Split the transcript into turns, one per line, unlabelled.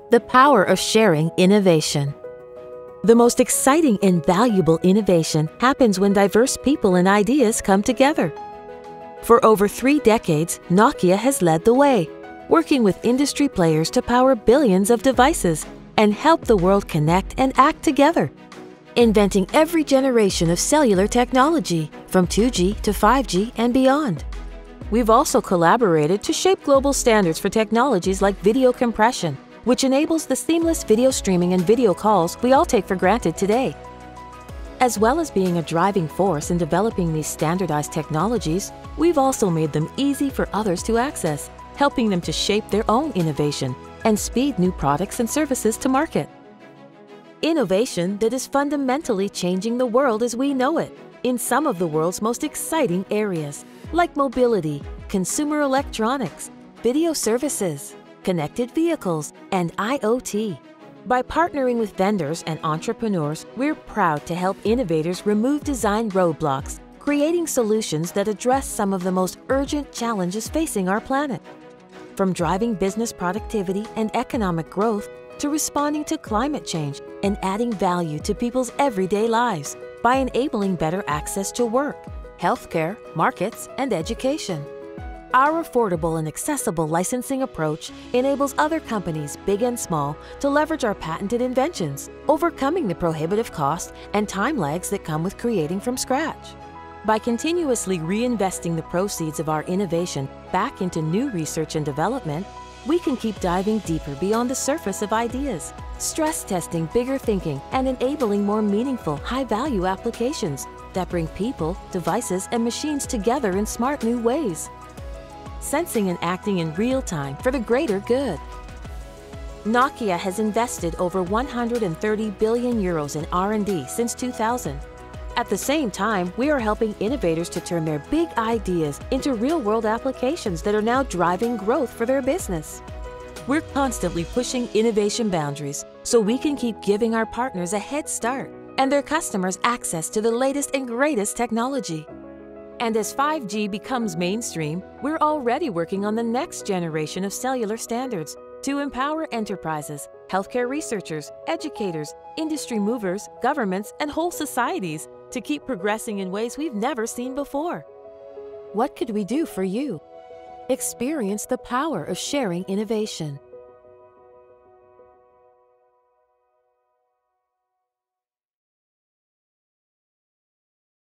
The power of sharing innovation. The most exciting and valuable innovation happens when diverse people and ideas come together. For over 3 decades, Nokia has led the way, working with industry players to power billions of devices and help the world connect and act together, inventing every generation of cellular technology, from 2G to 5G and beyond. We've also collaborated to shape global standards for technologies like video compression, which enables the seamless video streaming and video calls we all take for granted today. As well as being a driving force in developing these standardized technologies, we've also made them easy for others to access, helping them to shape their own innovation and speed new products and services to market. Innovation that is fundamentally changing the world as we know it in some of the world's most exciting areas, like mobility, consumer electronics, video services, connected vehicles, and IoT. By partnering with vendors and entrepreneurs, we're proud to help innovators remove design roadblocks, creating solutions that address some of the most urgent challenges facing our planet. From driving business productivity and economic growth to responding to climate change and adding value to people's everyday lives by enabling better access to work, healthcare, markets, and education. Our affordable and accessible licensing approach enables other companies, big and small, to leverage our patented inventions, overcoming the prohibitive cost and time lags that come with creating from scratch. By continuously reinvesting the proceeds of our innovation back into new research and development, we can keep diving deeper beyond the surface of ideas, stress testing bigger thinking, and enabling more meaningful, high-value applications that bring people, devices, and machines together in smart new ways. Sensing and acting in real time for the greater good. Nokia has invested over 130 billion euros in R&D since 2000. At the same time, we are helping innovators to turn their big ideas into real-world applications that are now driving growth for their business. We're constantly pushing innovation boundaries so we can keep giving our partners a head start and their customers access to the latest and greatest technology. And as 5G becomes mainstream, we're already working on the next generation of cellular standards to empower enterprises, healthcare researchers, educators, industry movers, governments, and whole societies to keep progressing in ways we've never seen before. What could we do for you? Experience the power of sharing innovation.